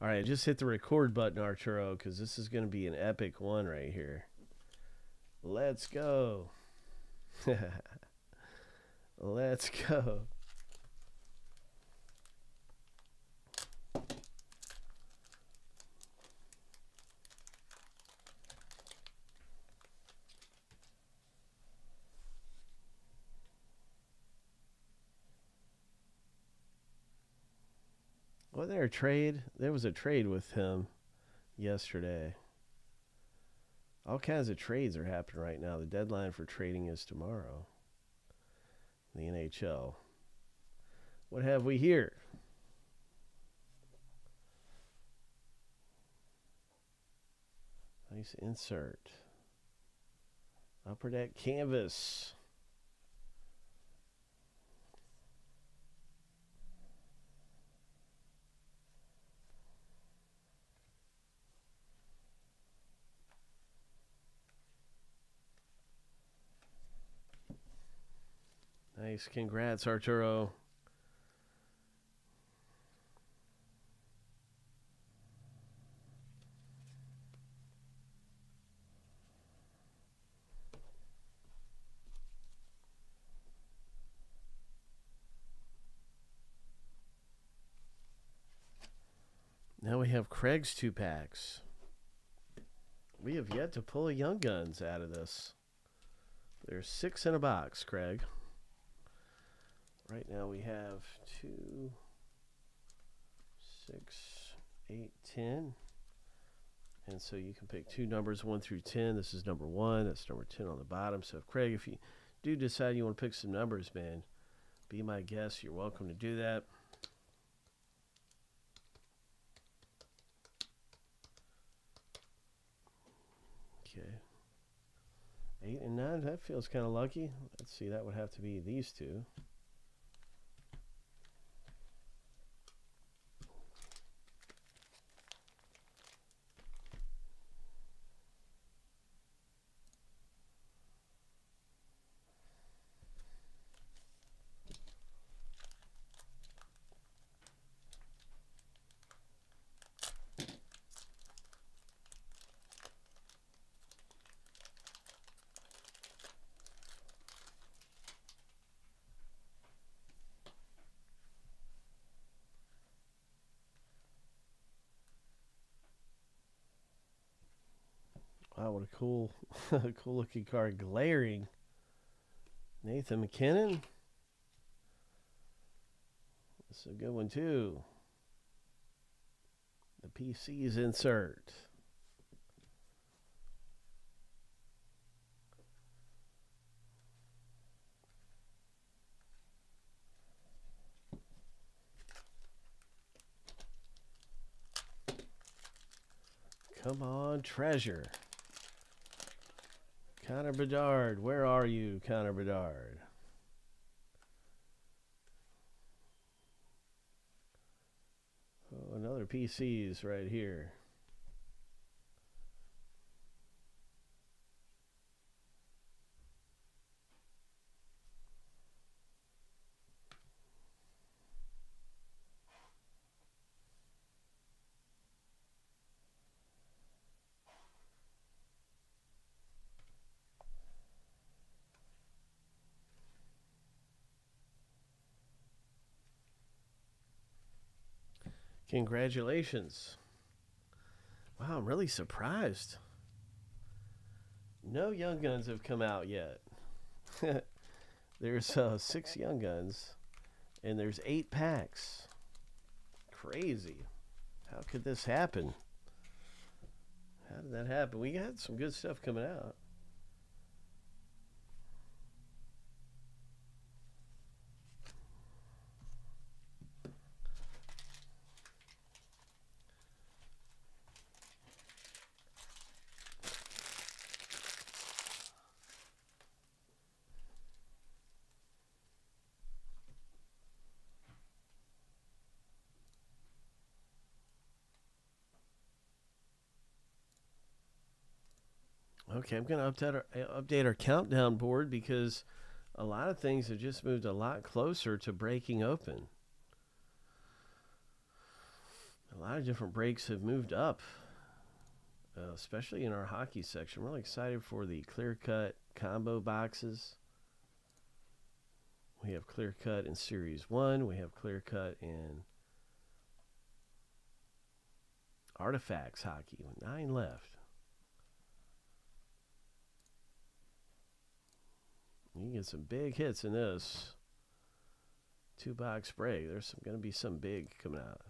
All right, just hit the record button, Arturo, because this is going to be an epic one right here. Let's go. Let's go. Wasn't there a trade? There was a trade with him yesterday. All kinds of trades are happening right now. The deadline for trading is tomorrow. The NHL. What have we here? Nice insert. Upper deck canvas. Nice. Congrats, Arturo. Now we have Craig's 2-packs. We have yet to pull a Young Guns out of this. There's 6 in a box, Craig. Right now we have 2, 6, 8, 10. And so you can pick 2 numbers, 1 through 10. This is number 1. That's number 10 on the bottom. So, Craig, if you do decide you want to pick some numbers, man, be my guest. You're welcome to do that. Okay. 8 and 9, that feels kind of lucky. Let's see, that would have to be these 2. Wow, what a cool, cool looking card. Glaring. Nathan McKinnon. This is a good one, too. The PC's insert. Come on, treasure. Connor Bedard. Where are you, Connor Bedard? Oh, another PC's right here. Congratulations. Wow, I'm really surprised. No Young Guns have come out yet. There's 6 Young Guns, and there's 8 packs. Crazy. How could this happen? How did that happen? We got some good stuff coming out. Okay, I'm going to update our countdown board because a lot of things have just moved a lot closer to breaking open. A lot of different breaks have moved up, especially in our hockey section. I'm really excited for the clear cut combo boxes. We have clear cut in Series 1. We have clear cut in Artifacts hockey with 9 left. You can get some big hits in this 2-box break. There's going to be some big coming out.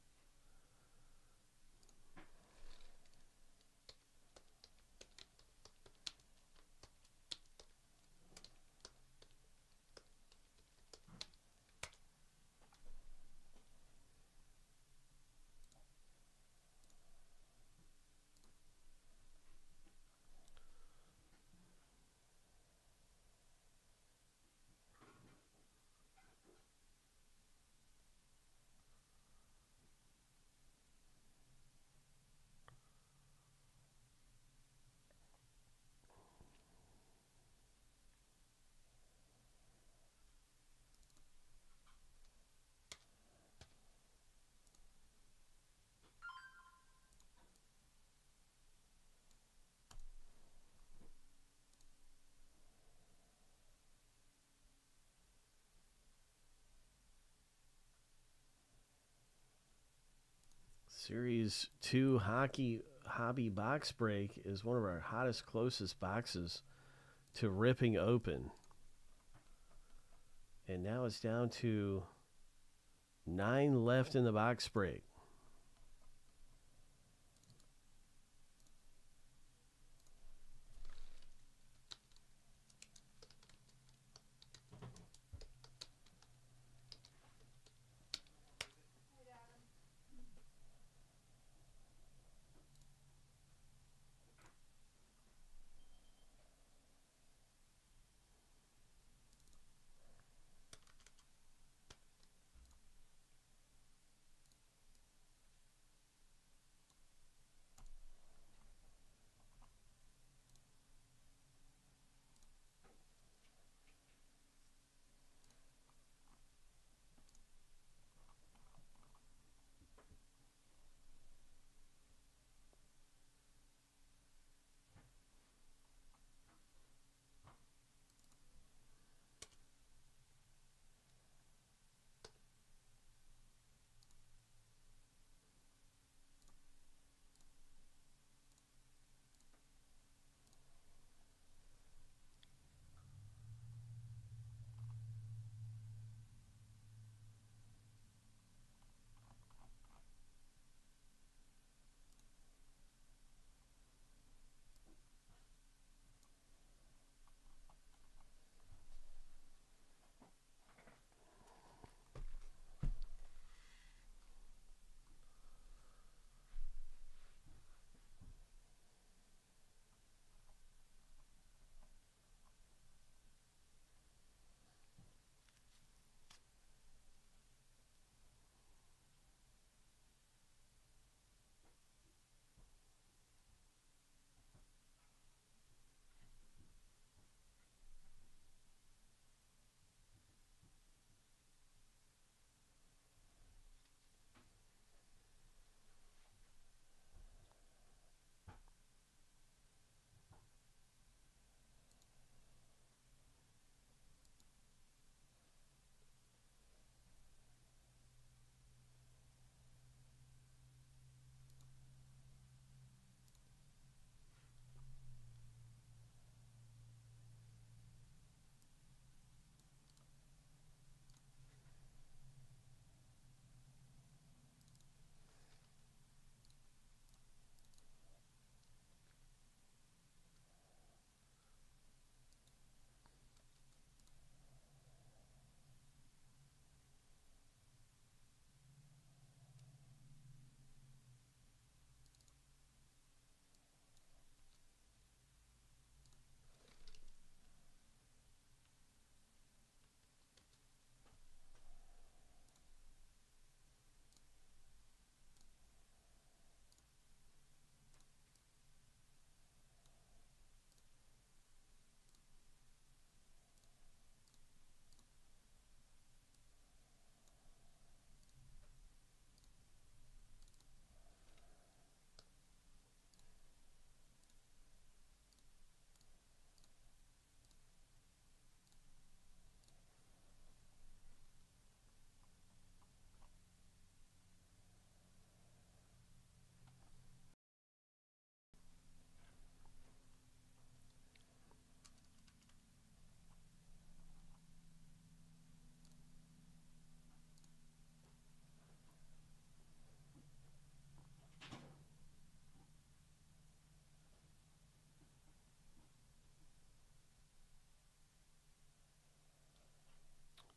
Series 2 hobby box break is one of our hottest, closest boxes to ripping open. And now it's down to 9 left in the box break.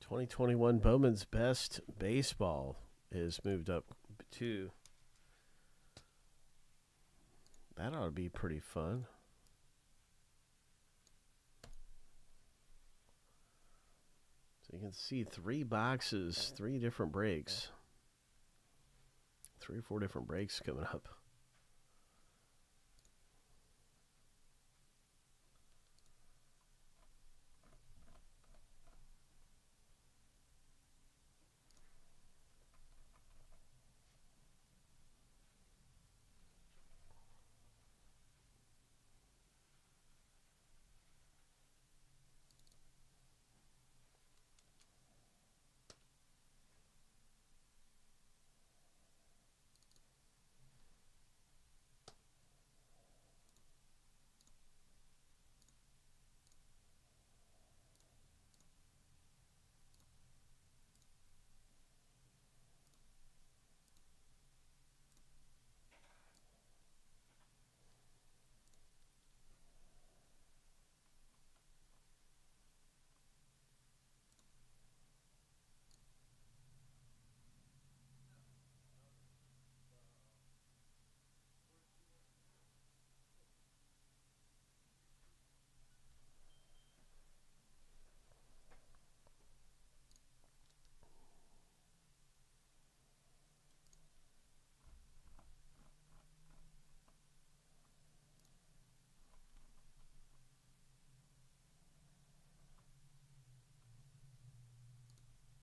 2021 Bowman's Best Baseball is moved up too. That ought to be pretty fun. So you can see 3 boxes, 3 different breaks. 3 or 4 different breaks coming up.